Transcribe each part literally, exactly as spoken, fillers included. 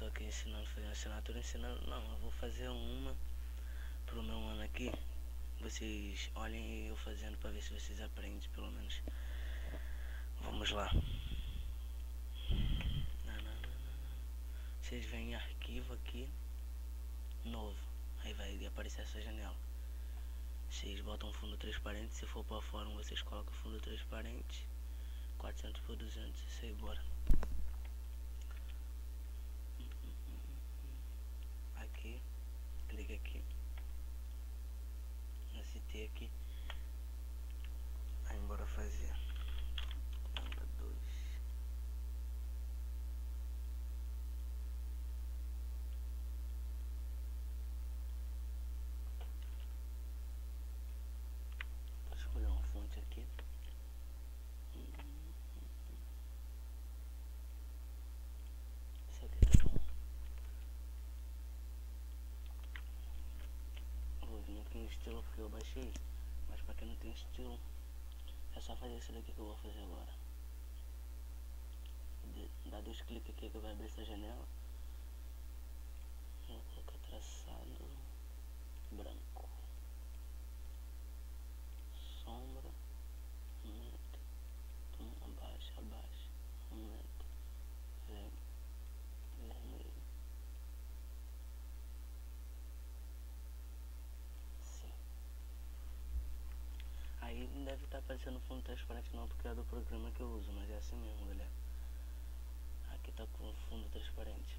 tô aqui ensinando, fazendo assinatura, ensinando. Não, eu vou fazer uma pro meu mano aqui. Vocês olhem eu fazendo pra ver se vocês aprendem pelo menos. Vamos lá. Não, não, não, não. Vocês vêm em arquivo aqui, novo. Aí vai aparecer essa janela. Vocês botam fundo transparente. Se for pra fórum, vocês colocam fundo transparente. quatrocentos por duzentos. Isso aí, bora. Aqui, clica aqui. Nesse T aqui. Aí bora fazer. Lambda dois. Vou escolher uma fonte aqui. Isso aqui tá bom. Vou vir aqui em estilo porque eu baixei. Mas pra quem não tem estilo, é só fazer isso daqui que eu vou fazer agora. Dá dois cliques aqui que vai abrir essa janela. Vou colocar traçado branco. Sombra. Aumenta. Abaixa, abaixa. Aumenta. Vem. Vermelho. Sim. Aí não deve estar aparecendo fundo transparente não, porque é do programa que eu uso, mas é assim mesmo, galera. Aqui tá com fundo transparente.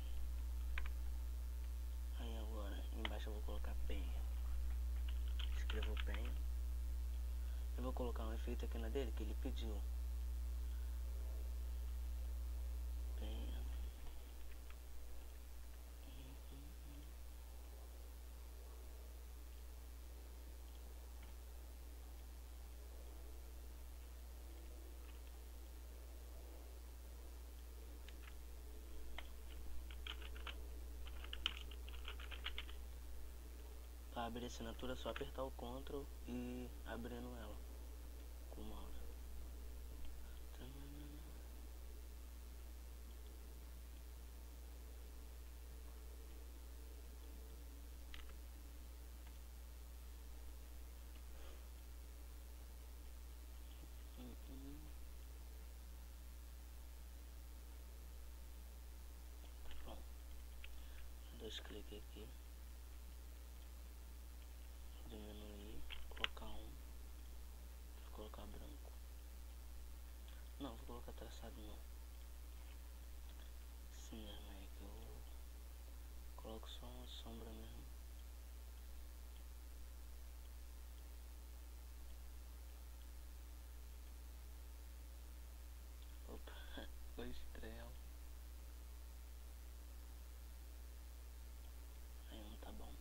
Aí agora, embaixo eu vou colocar penha. Escrevo penha. Eu vou colocar um efeito aqui na dele que ele pediu. Penha. Para abrir a assinatura é só apertar o Ctrl e abrindo ela com o mouse. Bom, dois cliques aqui. Diminuir, colocar um, vou colocar branco. Não, vou colocar traçado não. Assim mesmo aí que eu coloco só uma sombra mesmo. Opa, foi estrela. Aí não tá bom.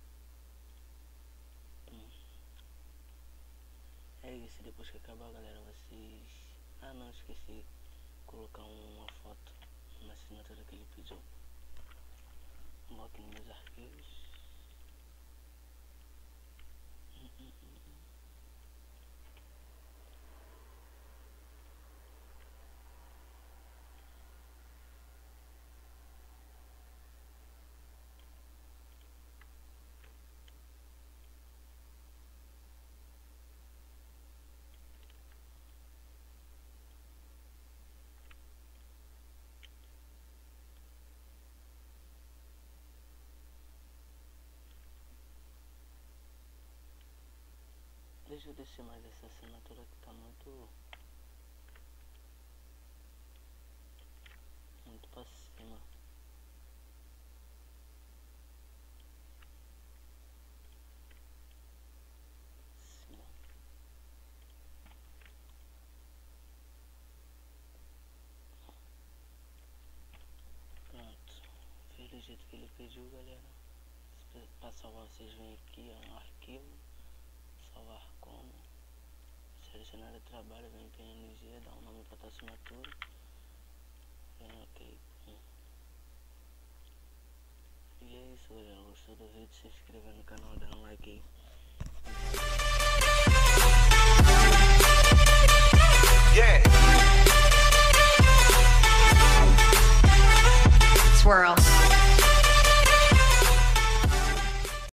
É isso, depois que acabar, galera, vocês... Ah não, esqueci de colocar uma foto na assinatura que ele pediu. Vou aqui nos meus arquivos. hum, hum, hum. Deixa eu descer mais essa assinatura que tá muito... Muito pra cima. Sim. Pronto. Fez do jeito que ele pediu, galera. Pra salvar vocês vêm aqui, ó, no arquivo. Salvar como. Selecionar o trabalho, vem em P N G, dá um nome para tua assinatura. Vem ok. Hum. E é isso, galera. Gostou do vídeo? Se inscreva no canal, dá um like aí. Yeah. Swirl.